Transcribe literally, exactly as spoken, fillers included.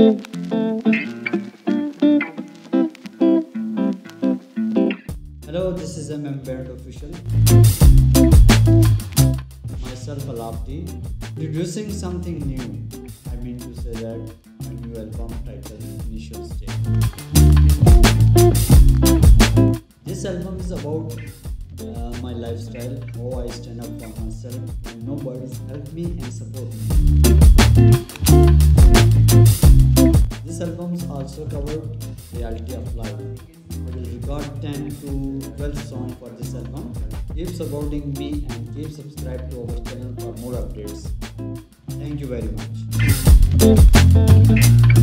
Hello, this is M M Band Official. Myself, AALAP T. Introducing something new. I mean to say that my new album title Initial Stage. This album is about uh, my lifestyle, how I stand up for myself and nobody's helped me and support me. This album also covered reality of life. I will record ten to twelve songs for this album. Keep supporting me and keep subscribe to our channel for more updates. Thank you very much.